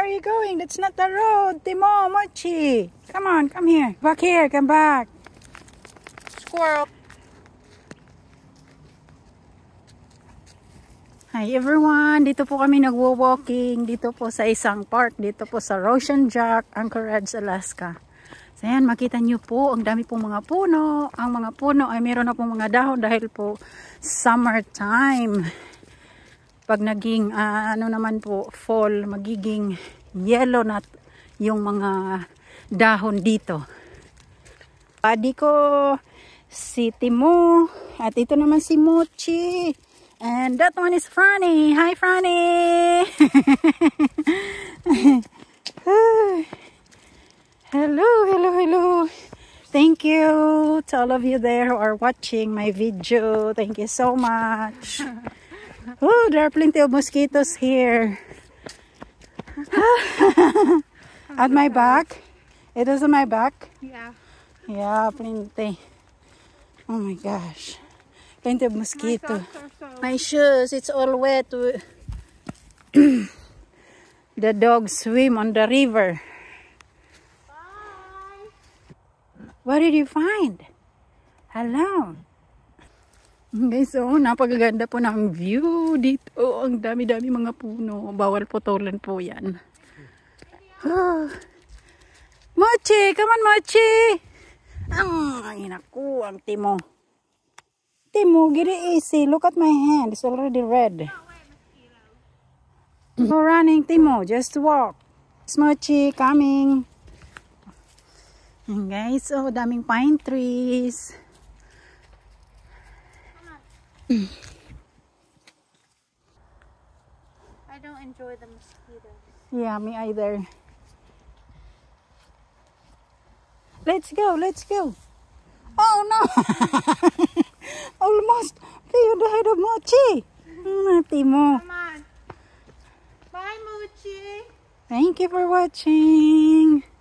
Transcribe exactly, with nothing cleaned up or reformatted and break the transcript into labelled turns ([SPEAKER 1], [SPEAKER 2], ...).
[SPEAKER 1] are you going? That's not the road, Timo, Mochi. Come on, come here. Back here, come back.
[SPEAKER 2] Squirrel.
[SPEAKER 1] Hi everyone, dito po kami nagwo-walking dito po sa isang park dito po sa Ocean Jack, Anchorage, Alaska. So yan, makita nyo po ang dami pong mga puno. Ang mga puno ay meron na pong mga dahon dahil po summertime. Pag naging uh, ano naman po fall, magiging yellow na yung mga dahon dito. Padi ko si Timo at ito naman si Mochi. And that one is Franny. Hi, Franny. Hello, hello, hello. Thank you to all of you there who are watching my video. Thank you so much. Oh, there are plenty of mosquitoes here. At my back. It is on my back.
[SPEAKER 2] Yeah.
[SPEAKER 1] Yeah, plenty. Oh my gosh. Plenty of mosquito. My shoes, it's all wet. The dogs swim on the river.
[SPEAKER 2] Bye.
[SPEAKER 1] What did you find? Hello. Guys, so napakaganda po ng view dito. Ang dami-dami mga puno. Bawal putulan po yan. Oh. Mochi! Come on, Mochi! Ay, naku, ang Timo. Timo, get it easy. Look at my hand. It's already red. No running, Timo. Just walk. Mochi coming. And guys, oh, daming pine trees.
[SPEAKER 2] I don't enjoy the mosquitoes.
[SPEAKER 1] Yeah, me either. Let's go, let's go. Oh no! Almost. Kayo died of Mochi. Mm, Timo.
[SPEAKER 2] Come on. Bye, Mochi.
[SPEAKER 1] Thank you for watching.